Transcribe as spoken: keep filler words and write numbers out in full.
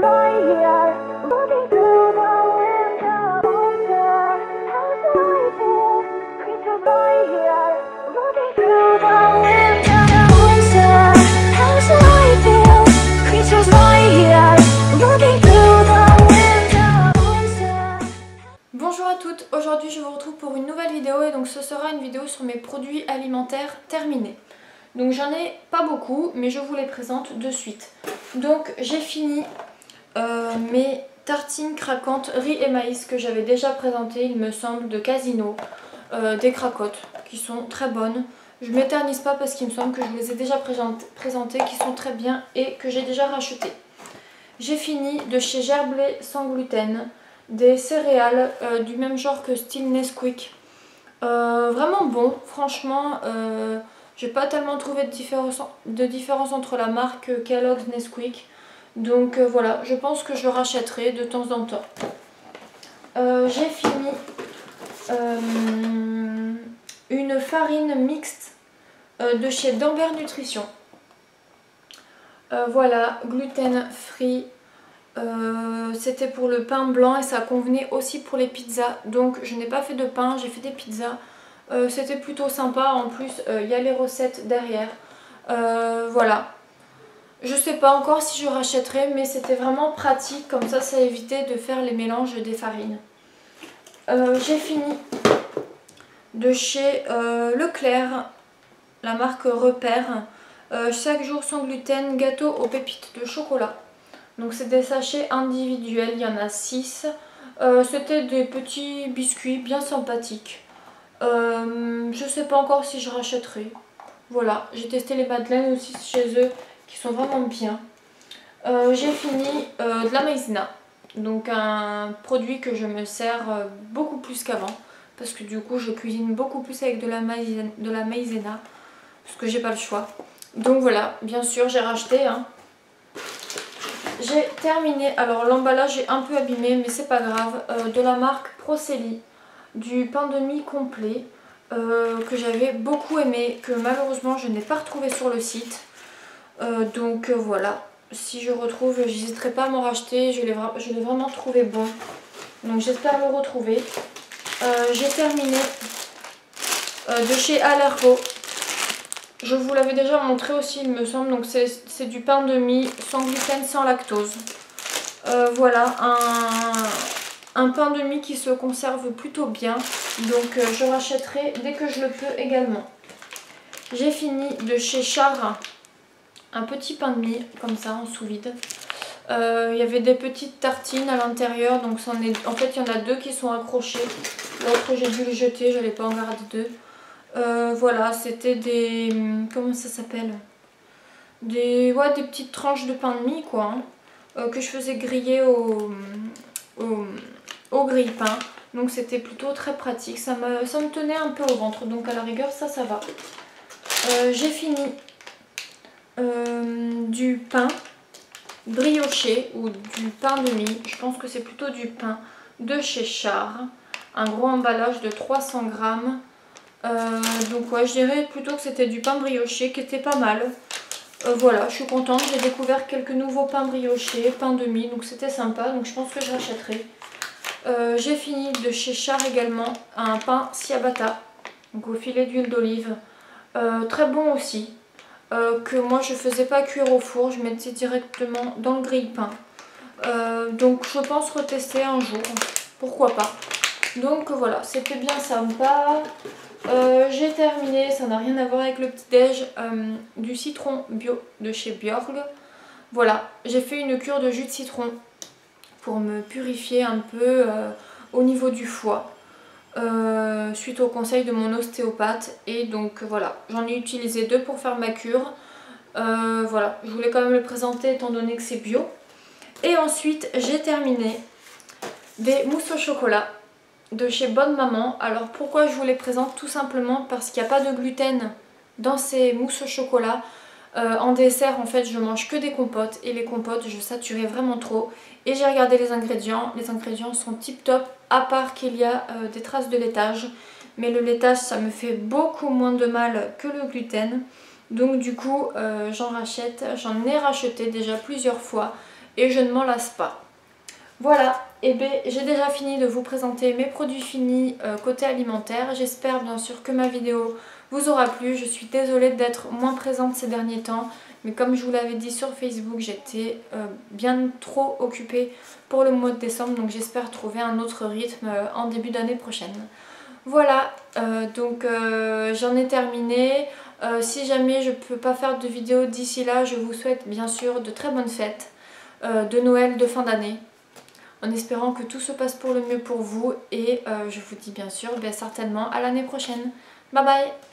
right here, looking through the window. Monster, how's the light feel? Creatures right here, looking through the window. Monster, how's the light feel? Creatures right here, looking through the window. Monster. Bonjour à toutes, aujourd'hui je vous retrouve pour une nouvelle vidéo et donc ce sera une vidéo sur mes produits alimentaires terminés. Donc j'en ai pas beaucoup mais je vous les présente de suite. Donc j'ai fini euh, mes tartines craquantes riz et maïs que j'avais déjà présentées il me semble de Casino, euh, des cracottes qui sont très bonnes. Je ne m'éternise pas parce qu'il me semble que je vous les ai déjà présentées, qui sont très bien et que j'ai déjà racheté. J'ai fini de chez Gerblé sans gluten, des céréales euh, du même genre que style Nesquik. Euh, vraiment bon, franchement, euh, j'ai pas tellement trouvé de différence, de différence entre la marque Kellogg's Nesquik. Donc euh, voilà, je pense que je le rachèterai de temps en temps. Euh, j'ai fini euh, une farine mixte euh, de chez Damber Nutrition. Euh, voilà, gluten free. Euh, c'était pour le pain blanc et ça convenait aussi pour les pizzas. Donc je n'ai pas fait de pain, j'ai fait des pizzas. Euh, c'était plutôt sympa. En plus, il euh, y a les recettes derrière. Euh, voilà. Je sais pas encore si je rachèterai, mais c'était vraiment pratique. Comme ça, ça évitait de faire les mélanges des farines. Euh, j'ai fini de chez euh, Leclerc, la marque Repère. Euh, chaque jour sans gluten, gâteau aux pépites de chocolat. Donc c'est des sachets individuels, il y en a six. Euh, C'était des petits biscuits bien sympathiques. Euh, je sais pas encore si je rachèterai. Voilà, j'ai testé les madeleines aussi chez eux qui sont vraiment bien. Euh, j'ai fini euh, de la maïzena. Donc un produit que je me sers beaucoup plus qu'avant. Parce que du coup je cuisine beaucoup plus avec de la maïzena, de la maïzena parce que j'ai pas le choix. Donc voilà, bien sûr j'ai racheté. Hein. J'ai terminé, alors l'emballage est un peu abîmé mais c'est pas grave, euh, de la marque Proceli, du pain de mie complet euh, que j'avais beaucoup aimé, que malheureusement je n'ai pas retrouvé sur le site. Euh, donc euh, voilà, si je retrouve, j'hésiterai pas à m'en racheter, je l'ai vraiment trouvé bon. Donc j'espère le retrouver. Euh, J'ai terminé euh, de chez Allergo. Je vous l'avais déjà montré aussi il me semble, donc c'est du pain de mie sans gluten, sans lactose. Euh, voilà, un, un pain de mie qui se conserve plutôt bien, donc euh, je rachèterai dès que je le peux également. J'ai fini de chez Char un petit pain de mie, comme ça, en sous vide. Euh, il y avait des petites tartines à l'intérieur, donc ça en, est, en fait il y en a deux qui sont accrochés. L'autre j'ai dû le jeter, j'allais pas en garder deux. Euh, voilà, c'était des... Comment ça s'appelle des, ouais, des petites tranches de pain de mie, quoi. Hein, euh, que je faisais griller au, au, au grille-pain. Donc c'était plutôt très pratique. Ça me, ça me tenait un peu au ventre. Donc à la rigueur, ça, ça va. Euh, J'ai fini euh, du pain brioché ou du pain de mie. Je pense que c'est plutôt du pain de chez Char. Un gros emballage de trois cents grammes. Euh, donc ouais, je dirais plutôt que c'était du pain brioché qui était pas mal. Euh, voilà, je suis contente, j'ai découvert quelques nouveaux pains briochés, pain de mie, donc c'était sympa, donc je pense que je rachèterai. Euh, j'ai fini de chez Char également un pain ciabatta, donc au filet d'huile d'olive, euh, très bon aussi, euh, que moi je faisais pas cuire au four, je mettais directement dans le grille-pain. Euh, donc je pense retester un jour, pourquoi pas. Donc voilà, c'était bien sympa. Euh, j'ai terminé, ça n'a rien à voir avec le petit déj, euh, du citron bio de chez Björg. Voilà, j'ai fait une cure de jus de citron pour me purifier un peu euh, au niveau du foie. Euh, suite au conseil de mon ostéopathe. Et donc voilà, j'en ai utilisé deux pour faire ma cure. Euh, voilà, je voulais quand même le présenter étant donné que c'est bio. Et ensuite j'ai terminé des mousses au chocolat de chez Bonne Maman. Alors pourquoi je vous les présente? Tout simplement parce qu'il n'y a pas de gluten dans ces mousses au chocolat. Euh, en dessert en fait je mange que des compotes et les compotes je saturais vraiment trop. Et j'ai regardé les ingrédients, les ingrédients sont tip top à part qu'il y a euh, des traces de laitage. Mais le laitage ça me fait beaucoup moins de mal que le gluten. Donc du coup euh, j'en rachète, j'en ai racheté déjà plusieurs fois. et je ne m'en lasse pas. Voilà, et bien j'ai déjà fini de vous présenter mes produits finis euh, côté alimentaire. J'espère bien sûr que ma vidéo vous aura plu. Je suis désolée d'être moins présente ces derniers temps, mais comme je vous l'avais dit sur Facebook, j'étais euh, bien trop occupée pour le mois de décembre, donc j'espère trouver un autre rythme euh, en début d'année prochaine. Voilà, euh, donc euh, j'en ai terminé. Euh, si jamais je ne peux pas faire de vidéo d'ici là, je vous souhaite bien sûr de très bonnes fêtes euh, de Noël, de fin d'année, en espérant que tout se passe pour le mieux pour vous. Et euh, je vous dis bien sûr, bien certainement à l'année prochaine. Bye bye!